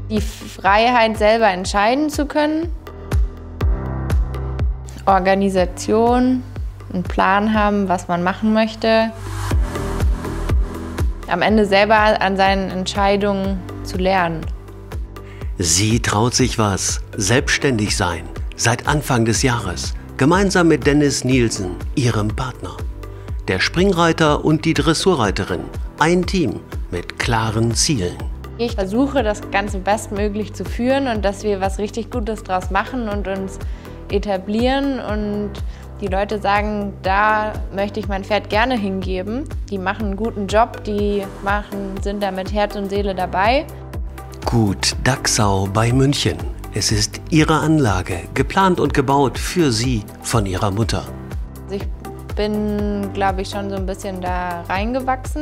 Die Freiheit, selber entscheiden zu können, Organisation, einen Plan haben, was man machen möchte, am Ende selber an seinen Entscheidungen zu lernen. Sie traut sich was, selbstständig sein, seit Anfang des Jahres, gemeinsam mit Dennis Nielsen, ihrem Partner. Der Springreiter und die Dressurreiterin, ein Team mit klaren Zielen. Ich versuche, das Ganze bestmöglich zu führen und dass wir was richtig Gutes draus machen und uns etablieren. Und die Leute sagen, da möchte ich mein Pferd gerne hingeben. Die machen einen guten Job, sind da mit Herz und Seele dabei. Gut Dachsau bei München. Es ist ihre Anlage, geplant und gebaut für sie von ihrer Mutter. Ich bin, glaube ich, schon so ein bisschen da reingewachsen,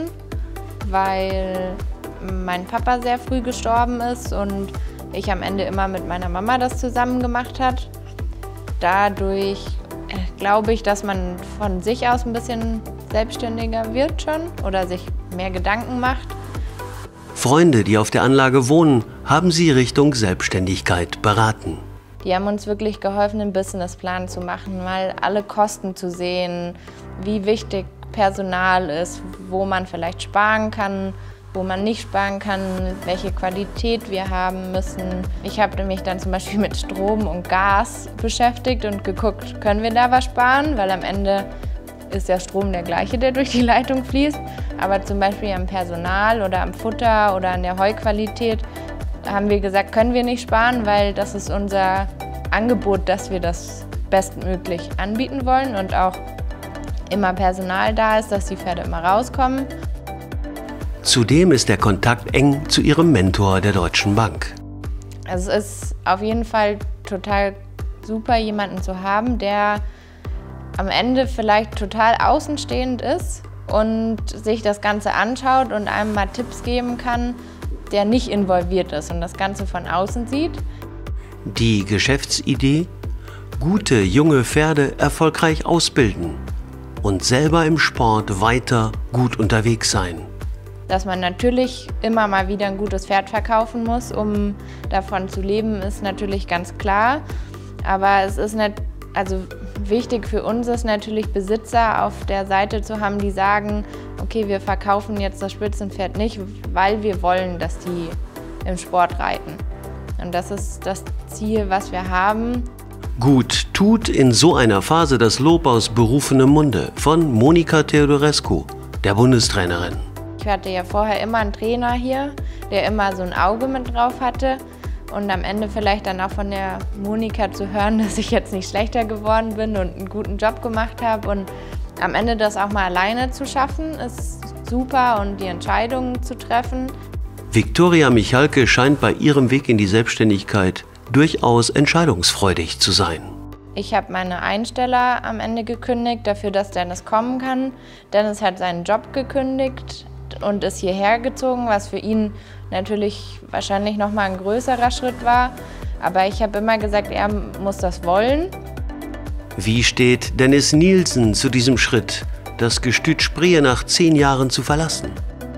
weil mein Papa sehr früh gestorben ist und ich am Ende immer mit meiner Mama das zusammen gemacht hat. Dadurch glaube ich, dass man von sich aus ein bisschen selbstständiger wird schon oder sich mehr Gedanken macht. Freunde, die auf der Anlage wohnen, haben sie Richtung Selbstständigkeit beraten. Die haben uns wirklich geholfen, einen Businessplan zu machen, mal alle Kosten zu sehen, wie wichtig Personal ist, wo man vielleicht sparen kann, wo man nicht sparen kann, welche Qualität wir haben müssen. Ich habe mich dann zum Beispiel mit Strom und Gas beschäftigt und geguckt, können wir da was sparen, weil am Ende ist der Strom der gleiche, der durch die Leitung fließt. Aber zum Beispiel am Personal oder am Futter oder an der Heuqualität haben wir gesagt, können wir nicht sparen, weil das ist unser Angebot, dass wir das bestmöglich anbieten wollen und auch immer Personal da ist, dass die Pferde immer rauskommen. Zudem ist der Kontakt eng zu ihrem Mentor der Deutschen Bank. Also es ist auf jeden Fall total super, jemanden zu haben, der am Ende vielleicht total außenstehend ist und sich das Ganze anschaut und einem mal Tipps geben kann, der nicht involviert ist und das Ganze von außen sieht. Die Geschäftsidee? Gute junge Pferde erfolgreich ausbilden und selber im Sport weiter gut unterwegs sein. Dass man natürlich immer mal wieder ein gutes Pferd verkaufen muss, um davon zu leben, ist natürlich ganz klar. Aber es ist nicht, also wichtig für uns ist natürlich, Besitzer auf der Seite zu haben, die sagen, okay, wir verkaufen jetzt das Spitzenpferd nicht, weil wir wollen, dass die im Sport reiten. Und das ist das Ziel, was wir haben. Gut tut in so einer Phase das Lob aus berufenem Munde von Monika Theodorescu, der Bundestrainerin. Ich hatte ja vorher immer einen Trainer hier, der immer so ein Auge mit drauf hatte. Und am Ende vielleicht dann auch von der Monika zu hören, dass ich jetzt nicht schlechter geworden bin und einen guten Job gemacht habe. Und am Ende das auch mal alleine zu schaffen, ist super und die Entscheidungen zu treffen. Viktoria Michalke scheint bei ihrem Weg in die Selbstständigkeit durchaus entscheidungsfreudig zu sein. Ich habe meine Einsteller am Ende gekündigt, dafür, dass Dennis kommen kann. Dennis hat seinen Job gekündigt und ist hierher gezogen, was für ihn natürlich wahrscheinlich noch mal ein größerer Schritt war. Aber ich habe immer gesagt, er muss das wollen. Wie steht Dennis Nielsen zu diesem Schritt, das Gestüt Spree nach 10 Jahren zu verlassen?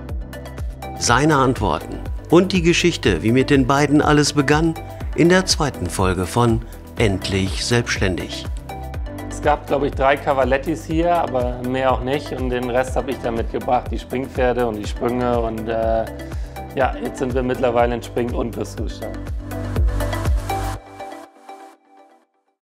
Seine Antworten und die Geschichte, wie mit den beiden alles begann, in der 2. Folge von Endlich Selbstständig. Es gab, glaube ich, 3 Cavalettis hier, aber mehr auch nicht. Und den Rest habe ich dann mitgebracht, die Springpferde und die Sprünge. Und ja, jetzt sind wir mittlerweile in Spring- und Dressurstall.